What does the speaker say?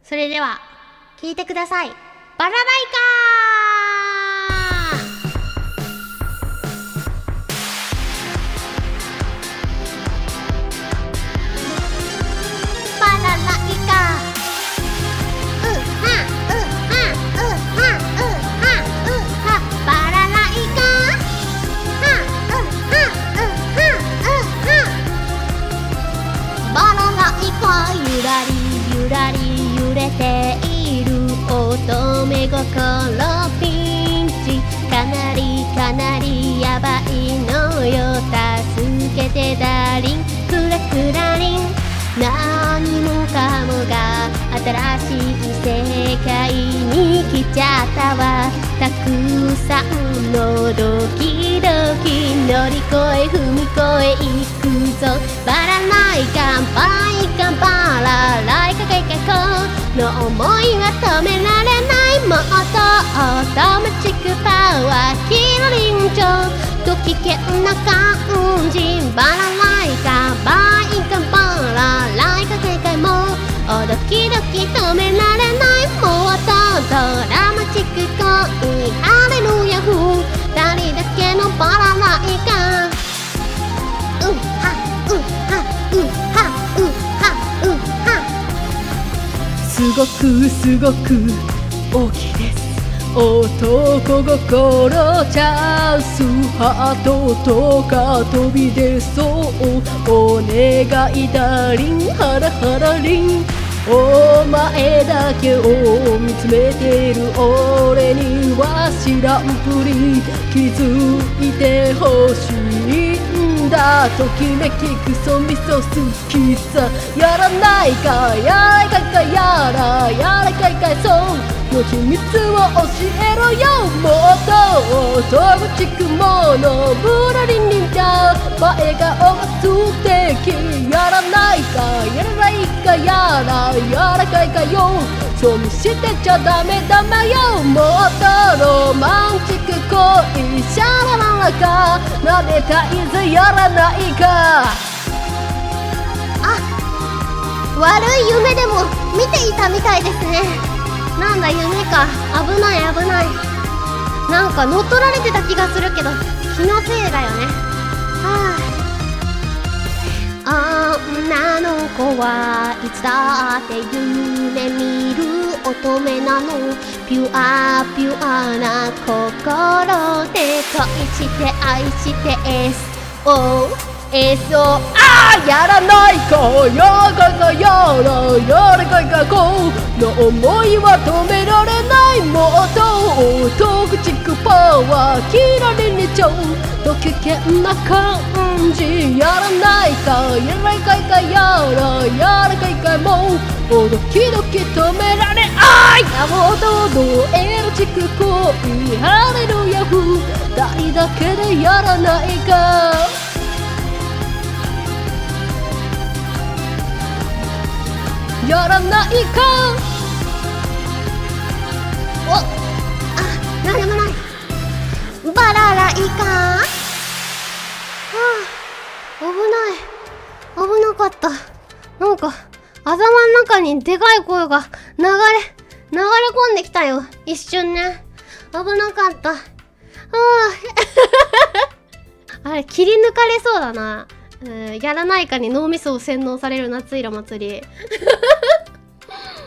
それでは聞いてください。バラライカー、バラライカー、バラライカー、バラライカー、ゆらりゆらり揺れている乙女心ピンチ、かなりやばいのよ、助けてダーリン、クラクラリン、何もかもが新しい世界に来ちゃったわ、たくさんのドキドキ乗り越え踏み越えいくぞ、バラライカンバイカンバラライカカイカイコの思いは止められない、もっとオートマチックパワーキラリンジョと危険な感じ、バラライカンバイカンバラライカカイカイもドキドキ止められない、もっとドラマチック恋ハレルヤフ二人だけのバラライカン、 すごく大きいです、男心チャンス、ハートとか飛び出そう、お願いダーリン、ハラハラリン、お前だけを見つめてる俺には知らんぷり気づいてほしいんだ、ときめきクソみそ好きさ、やらないかやらかいかやらかいかいそうの秘密を教えろよ、もっとオートマチックものブラリン忍者、前顔が素敵、やらないかやらないかやらかいかよ、そう見せてちゃダメよ、もっとロマンチック恋シャラララか撫でたいぜやらないか、 悪い夢でも見ていたみたいですね。なんだ夢か、危ない、なんか乗っ取られてた気がするけど気のせいだよね。女の子はいつだって夢見る乙女なの、ピュアな心で恋して愛して SOS をやらないかやらかいかやらかいかこの思いは止められない、もっとオートマチックパワーキラリンにちょうと危険な感じ、やらないかやらかいかやらかいかもドキドキ止められない、もっとエロチック恋ハレルヤフ二人だけでやらないか、やらないか、 なんでもない、バラライカ危なかった。なんか頭の中にでかい声が流れ込んできたよ、一瞬ね。危なかった。あれ切り抜かれそうだな。やらないかに脳みそを洗脳される夏色祭り